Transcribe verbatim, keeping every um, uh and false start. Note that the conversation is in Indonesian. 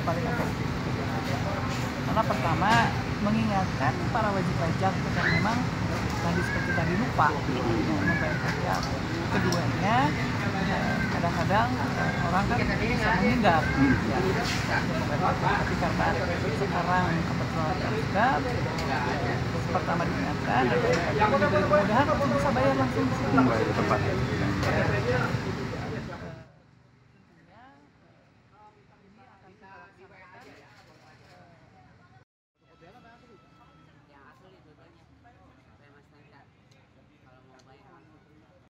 paling efektif. Karena pertama mengingatkan para wajib pajak yang memang tadi seperti tadi lupa ya, membayar pajak. Keduanya kadang-kadang orang kan bisa menghindar ya, untuk membayar pajak, tapi karena sekarang kebetulan terdekat, pertama diingatkan, dan kedua diberi kemudahan untuk bisa bayar langsung di sini. Membayar tepat.